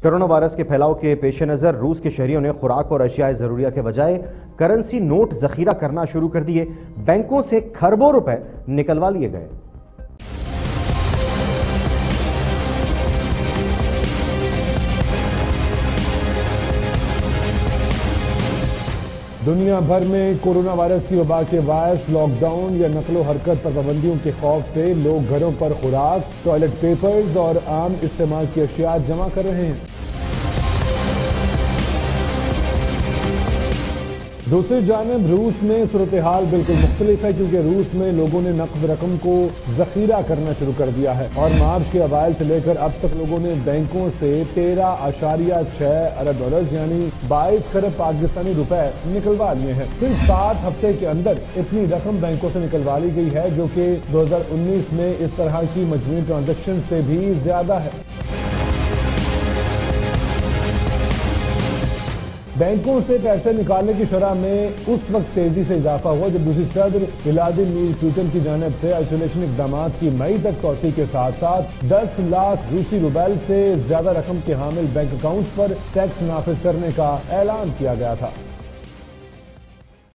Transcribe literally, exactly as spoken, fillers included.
Corona virus के फैलाव के पेश नज़र रूस के शहरियों ने खुराक और अशियाए ज़रूरिया के बजाय करेंसी नोट जखीरा करना शुरू कर दिए। बैंकों से खरबों रुपए निकलवा लिए गए। दुनिया भर में कोरोना वायरस की वबा के बायस लॉकडाउन या नकलो हरकत पर पाबंदियों के खौफ से लोग घरों पर खुराक, टॉयलेट पेपर्स और आम इस्तेमाल की अशिया जमा कर रहे हैं। दूसरी जानिब रूस में सूरत हाल बिल्कुल मुख्तलिफ है, क्योंकि रूस में लोगों ने नकद रकम को जखीरा करना शुरू कर दिया है और मार्च के अवाइल से लेकर अब तक लोगों ने बैंकों से तेरह आशारिया छह अरब डॉलर यानी बाईस खरब पाकिस्तानी रुपए निकलवा लिए हैं। सिर्फ सात हफ्ते के अंदर इतनी रकम बैंकों से निकलवा ली गई है, जो कि दो हजार उन्नीस में इस तरह की मजमूई ट्रांजेक्शन से भी ज्यादा है। बैंकों से पैसे निकालने की शरह में उस वक्त तेजी से इजाफा हुआ जब रूसी सदर व्लादिमीर पुतिन की जानिब से आइसोलेशन इकदाम की मई तक तोसी के साथ साथ दस लाख रूसी रुबल से ज्यादा रकम के हामिल बैंक अकाउंट पर टैक्स नाफिज करने का ऐलान किया गया था।